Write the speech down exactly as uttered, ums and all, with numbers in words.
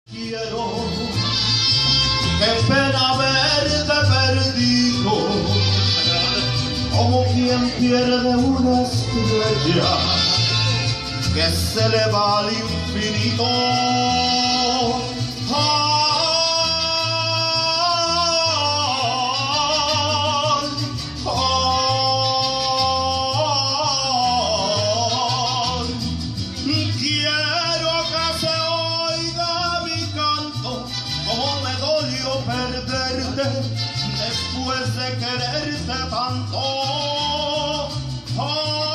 Quiero, qué pena verte perdido, como quien pierde una estrella que se le va al infinito. Perderte después de quererte tanto. Oh.